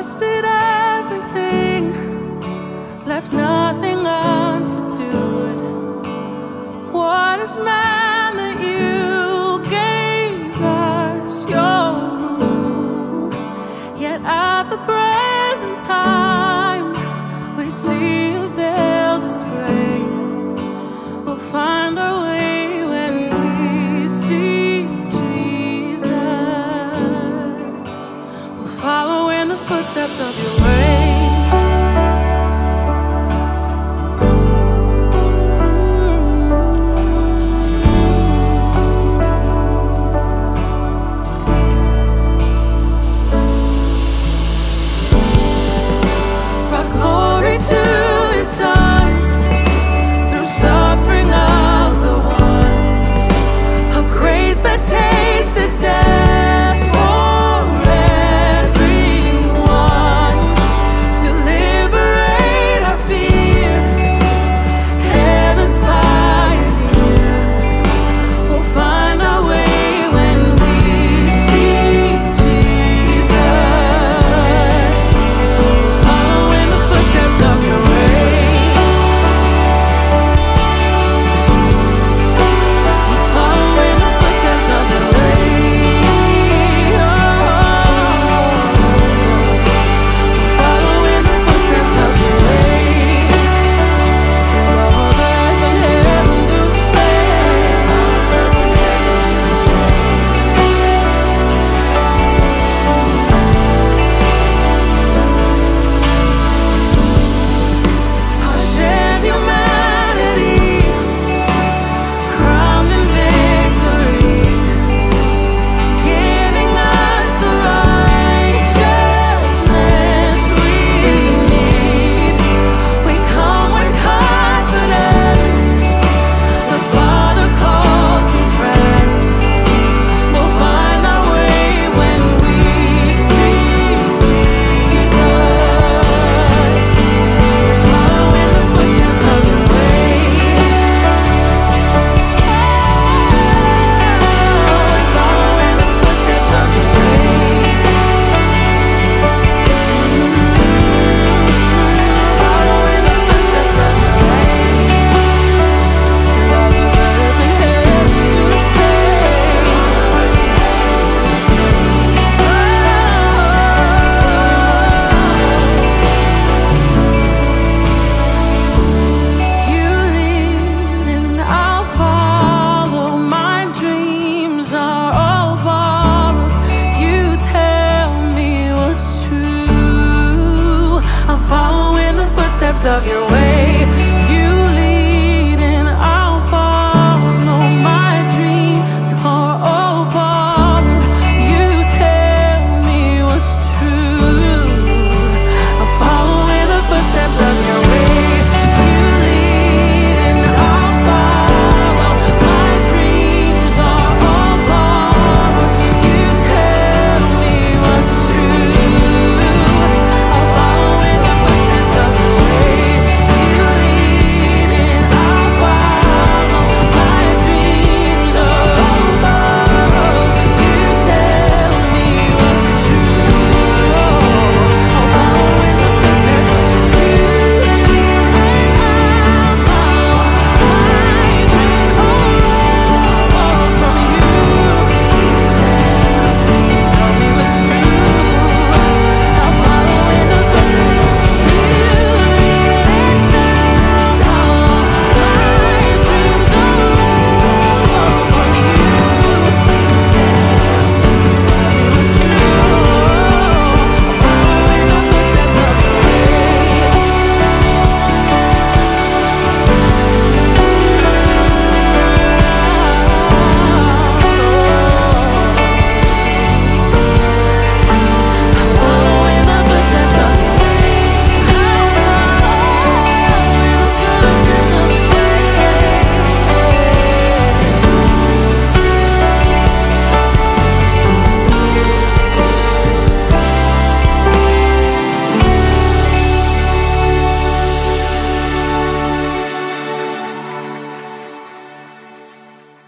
trusted everything, left nothing unsubdued. What is man that you gave us your rule? Yet at the present time we see a veil display. We'll find our way when we see Jesus. We'll follow in the footsteps of your way. To his sons through suffering of the one, a grace that tasted death for everyone, to liberate our fear, heaven's pioneer. We'll find our way when we see Jesus. We'll follow in the footsteps of your way. We'll follow in the footsteps of your way. We'll follow in the footsteps of your way. Till all earth and heaven do the same. Our shared humanity, crowned in victory, giving us the righteousness we need. We come with confidence. The Father calls me friend. We'll find our way when we see Jesus. We'll follow in the footsteps of your way. We'll follow in the footsteps of your way. Follow in the footsteps of your way. Till all of earth and heaven do the same. You lead and I'll follow. My dreams are all borrowed. You tell me what's true. I'll follow in the footsteps of your way.